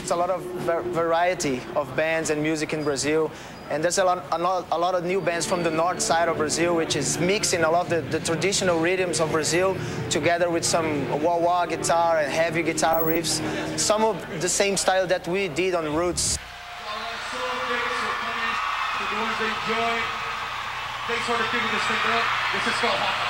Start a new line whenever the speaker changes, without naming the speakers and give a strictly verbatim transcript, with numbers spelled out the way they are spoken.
attracts a lot of variety of bands and music in Brazil. And there's a lot, a lot, a lot of new bands from the north side of Brazil, which is mixing a lot of the, the traditional rhythms of Brazil together with some wah-wah guitar and heavy guitar riffs. Some of the same style that we did on Roots.
Thanks for the giving this thing up. This is called